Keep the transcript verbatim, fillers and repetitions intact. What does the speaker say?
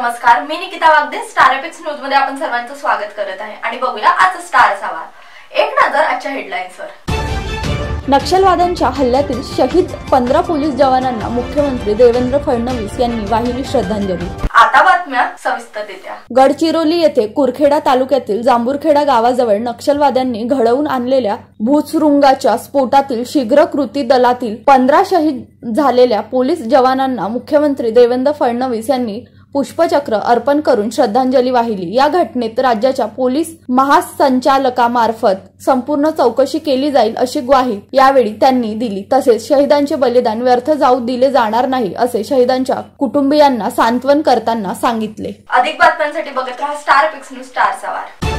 नमस्कार, मी Nikita Wagde. Star epics news मध्ये आपण सर्वांचं स्वागत करत आहे आणि बघूया आजचा स्टार सवाल. एक नजर आजच्या हेडलाईन्सवर. नक्षलवाद्यांच्या हल्ल्यातील शहीद पंधरा पोलीस जवानांना मुख्यमंत्री देवेंद्र फडणवीस यांनी वाहिली श्रद्धांजली. आता बातम्या सविस्तररित्या. गडचिरोली येथे कुरखेडा तालुक्यातील जांभूरखेडा गावाजवळ नक्षलवाद्यांनी घडवून आणलेल्या भूसुरुंगाच्या स्फोटातील शीघ्र कृती दलातील पंधरा शहीद झालेल्या पोलीस जवानांना मुख्यमंत्री देवेंद्र फडणवीस यांनी पुष्पचक्र अर्पण करून श्रद्धांजली वाहिली. या घटनेत राज्याच्या पोलीस महासंचालकामार्फत संपूर्ण चौकशी केली जाईल अशी ग्वाही यावेळी त्यांनी दिली. तसेच शहीदांचे बलिदान व्यर्थ जाऊ दिले जाणार नाही असे शहीदांच्या कुटुंबियांना सांत्वन करताना सांगितले. अधिक बातम्यांसाठी बघत रहा स्टार एपिक्स न्यूज. स्टार सवार.